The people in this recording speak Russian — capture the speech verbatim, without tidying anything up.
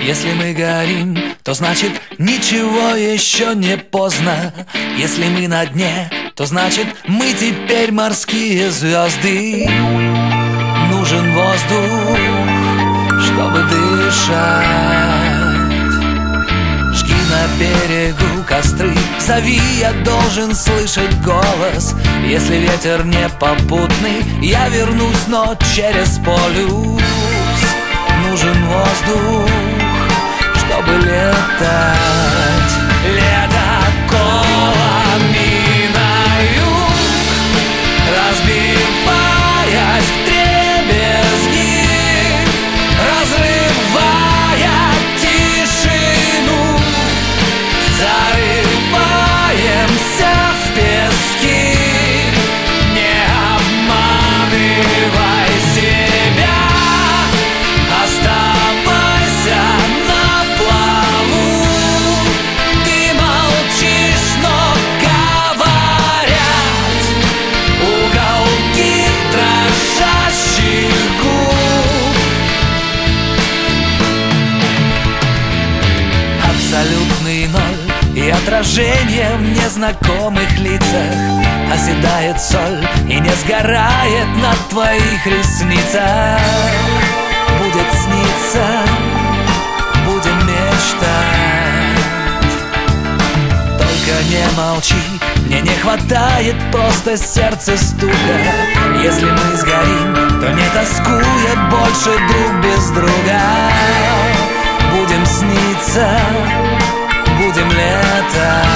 Если мы горим, то значит ничего еще не поздно. Если мы на дне, то значит мы теперь морские звезды. Нужен воздух, чтобы дышать. Жги на берегу костры, зови, я должен слышать голос. Если ветер не попутный, я вернусь, но через полюс. Нужен воздух, чтобы летать. Лето колами на юг, разбиваясь в дребезги, разрывая тишину, зарываемся в пески. Не обманывай себя, оставайся на плаву. Ты молчишь, но говорят уголки дрожащих губ. Абсолютный ноль и отражение в незнакомых лицах. Оседает соль и не сгорает на твоих ресницах. Будет сниться, будем мечтать. Только не молчи, мне не хватает просто сердца стука. Если мы сгорим, то не тоскуя больше друг без друга. Будем сниться, будем летать.